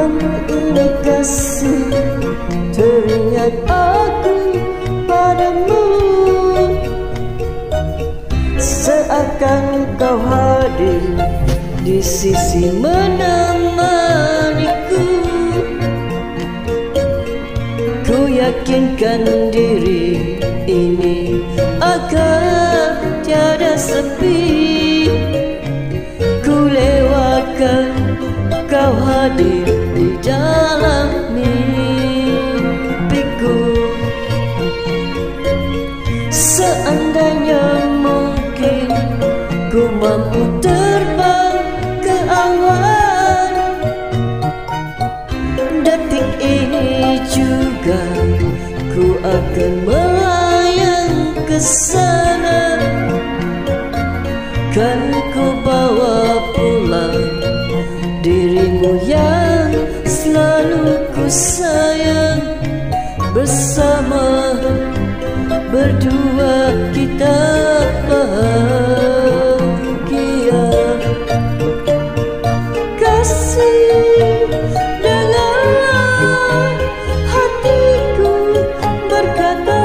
ini kasih, teringat aku padamu, seakan kau hadir di sisi menemaniku. Ku yakinkan diri ini agar tiada sepi. Ku lewatkan kau hadir di dalam mimpiku. Seandainya mungkin ku mampu terbang ke awan, detik ini juga ku akan melayang ke sana. Kan ku bawa pulang dirimu yang selalu ku sayang. Bersama berdua kita bahagia. Kasih, dengarlah hatiku berkata,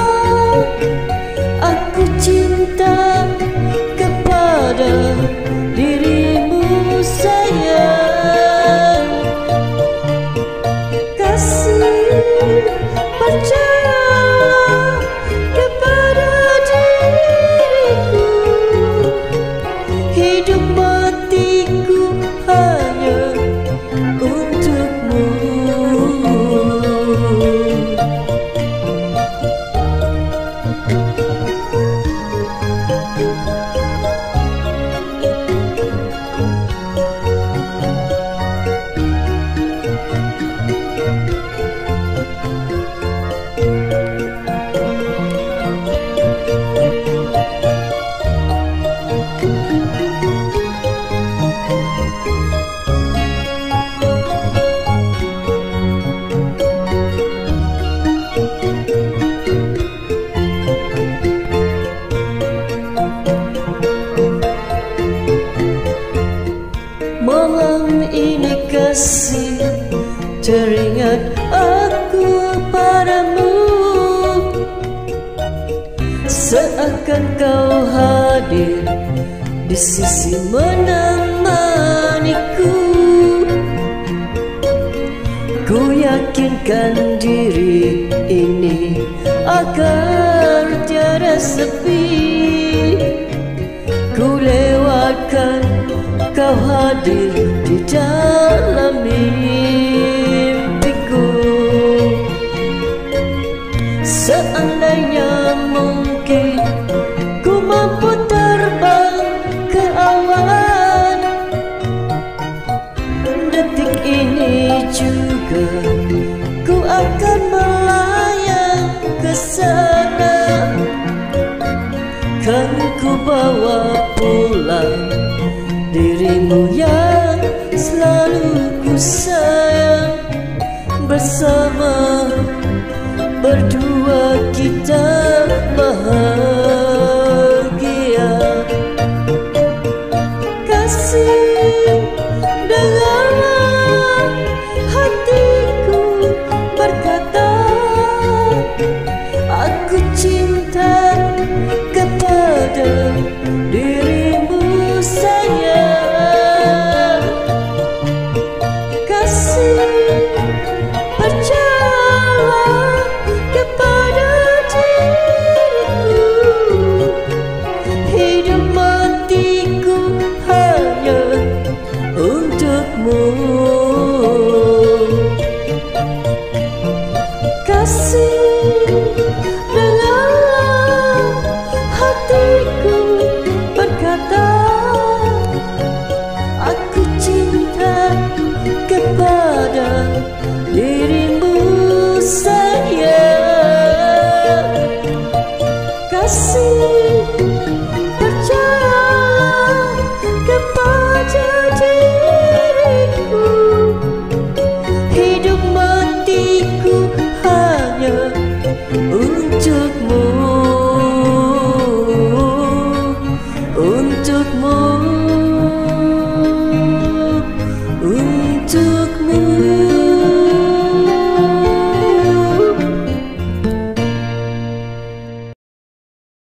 aku cinta kepada dirimu sayang. Kasih, percayalah kepada diriku, hidup matiku hanya untukmu. Malam ini kasih, teringat aku padamu, seakan kau hadir di sisi menemaniku. Ku yakinkan diri ini agar tiada sepi. Ku lewatkan kau hadir di dalam mimpiku. Seandainya mungkin ku mampu terbang ke awan, detik ini juga ku akan melayang ke sana. Kan ku bawa pulang dirimu yang selalu ku sayang. Bersama berdua kita bahagia. Kasih, dengarlah hatiku berkata, aku cinta kepada dirimu sayang. Kasih, percayalah kepada diriku, hidup matiku hanya untukmu.